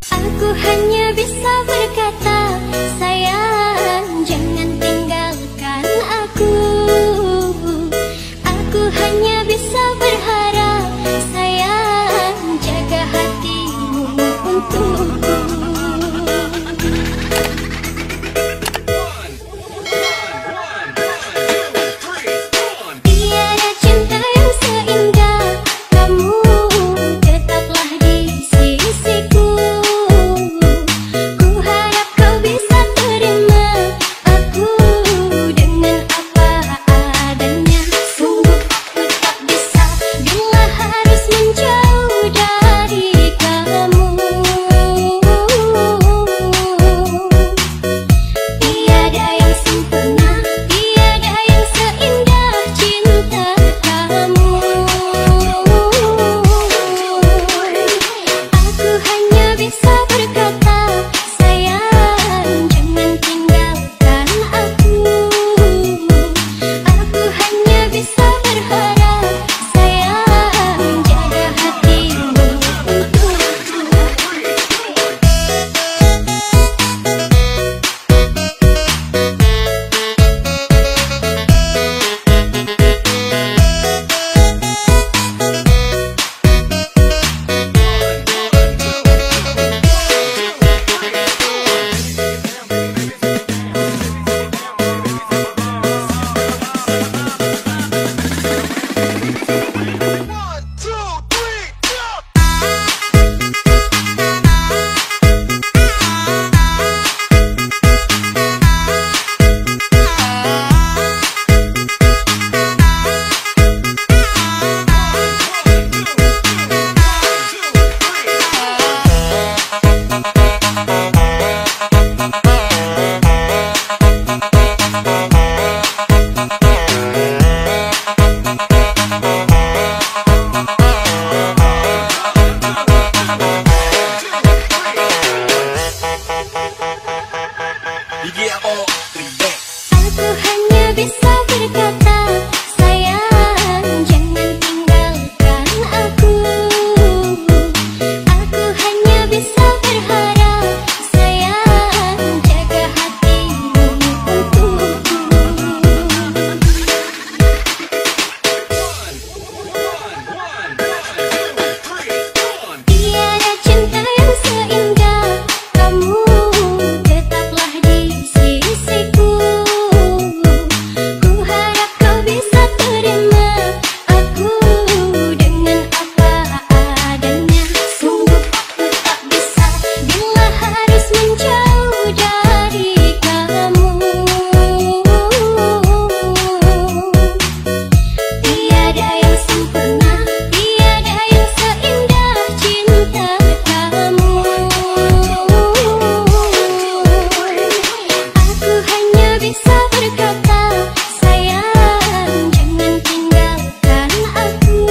Aku hanya bisa berkata, sayang jangan tinggalkan aku. Aku hanya bisa berharap, sayang jaga hatimu untukku. Tiada cinta yang seindah kamu, tetaplah di sisiku. Ku harap kau bisa terima aku dengan apa adanya. Sungguh aku tak bisa bila harus menjauh dari kamu. Tiada yang sempurna, tiada yang seindah cinta kamu. Aku hanya bisa berkata, sayang jangan tinggalkan aku. Aku hanya bisa berharap, sayang jaga hatimu untukku. Aku hanya bisa berkata, sayang jangan tinggalkan aku. Aku hanya bisa berharap, sayang jaga hatimu untukku. Tiada cinta yang seindah kamu, tetaplah di sisiku. Ku harap kau bisa terima aku dengan apa adanya. Sungguh aku tak bisa bila harus menjauh dari kamu. Tiada yang sempurna, tiada yang seindah cinta kamu. Aku hanya bisa berkata, sayang jangan tinggalkan aku.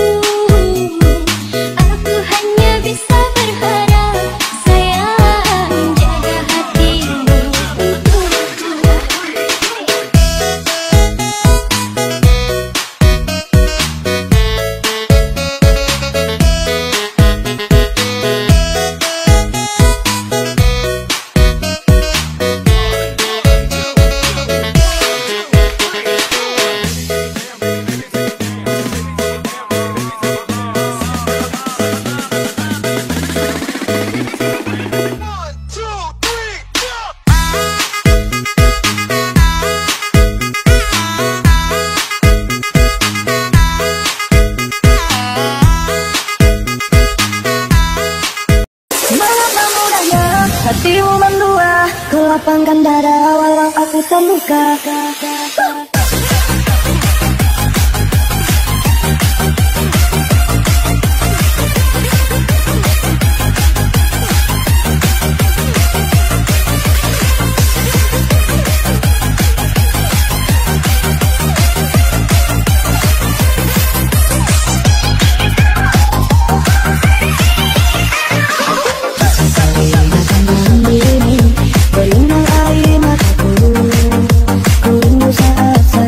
Aku hanya bisa berharap, sayang jaga hatimu untukku. Mengapa mudahnya hatimu mendua, kau lapangkan dada walau aku terluka. Berlindung air mataku, ku rindu saat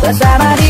bersama dia.